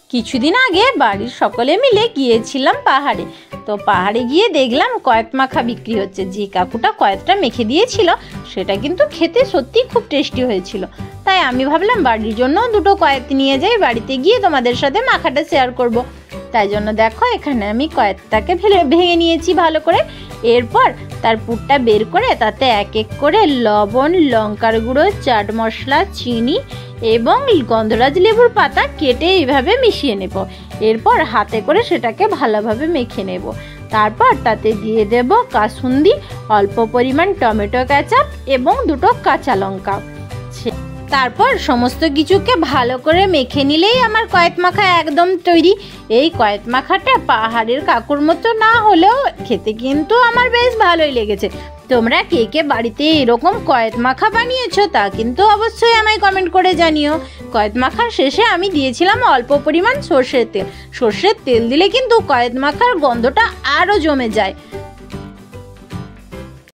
কিছুদিন আগে বাড়ির সকলে মিলে গিয়েছিলাম পাহাড়ে। তো পাহাড়ে গিয়ে দেখলাম কয়েত মাখা বিক্রি হচ্ছে। যে কাকুটা কয়েতটা মেখে দিয়েছিল সেটা কিন্তু খেতে সত্যি খুব টেস্টি হয়েছিল। তাই আমি ভাবলাম বাড়ির জন্য দুটো কয়েত নিয়ে যাই, বাড়িতে গিয়ে তোমাদের সাথে মাখাটা শেয়ার করব। তাই জন্য দেখো এখানে আমি কয়েতটাকে ভেঙে নিয়েছি ভালো করে। এরপর তার পুরটা বের করে তাতে এক এক করে লবণ, লঙ্কার গুঁড়ো, চাট মশলা, চিনি এবং গন্ধরাজ লেবুর পাতা কেটে এইভাবে মিশিয়ে নেব। এরপর হাতে করে সেটাকে ভালোভাবে মেখে নেব। তারপর তাতে দিয়ে দেব কাসুন্দি, অল্প পরিমাণ টমেটো কেচাপ এবং দুটো কাঁচা লঙ্কা। তারপর সমস্ত কিছুকে ভালো করে মেখে নিলেই আমার কয়েত মাখা একদম তৈরি। এই কয়েত মাখাটা পাহাড়ের কাকুর মতো না হলেও খেতে কিন্তু আমার বেশ ভালোই লেগেছে। তোমরা কে কে বাড়িতে এরকম কয়েত মাখা বানিয়েছো তা কিন্তু অবশ্যই আমায় কমেন্ট করে জানিও। কয়েত মাখার শেষে আমি দিয়েছিলাম অল্প পরিমাণ সর্ষের তেল। সর্ষের তেল দিলে কিন্তু কয়েত মাখার গন্ধটা আরও জমে যায়।